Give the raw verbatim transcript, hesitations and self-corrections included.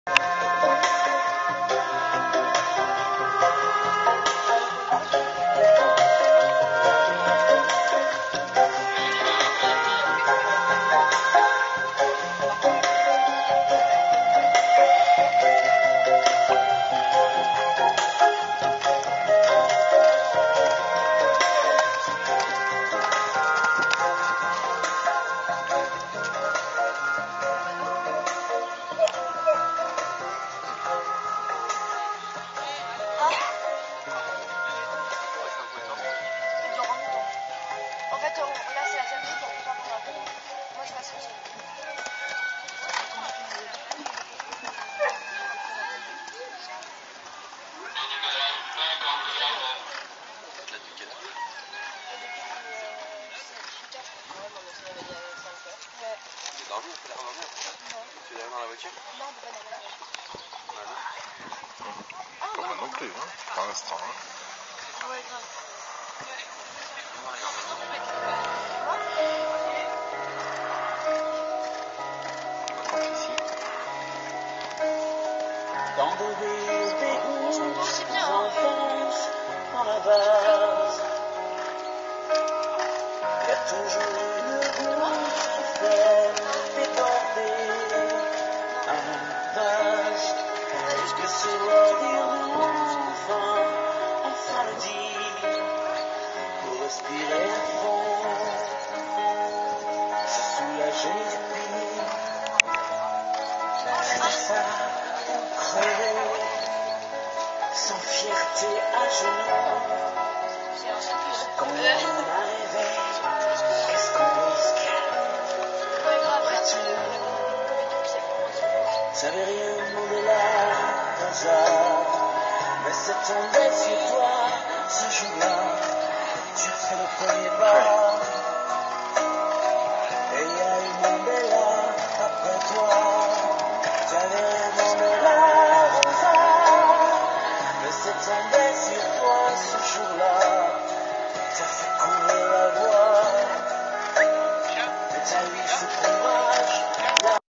dormi, on peut la rendormir? Non. Tu es dormi dans la voiture? Non, on peut pas dormir dans la voiture. Ah, pas moi non plus, hein, pour l'instant. Hein. Ouais, grave. Ici. Dans des villes, des routes, des enfances, dans la vase, il y a toujours une goutte qui fait déborder un vase. Est-ce que ce dire enfin, enfin le dire, pour respirer à fond, se soulager du pays, faire ça ou crever, sans fierté à genoux, quand on a rêvé, qu'est-ce qu'on risque, après tout, ça veut rien demander là, hasard, mais c'est tombé sur toi, ce jour-là, tu fais le premier pas, et il y a eu Mandela après toi, t'avais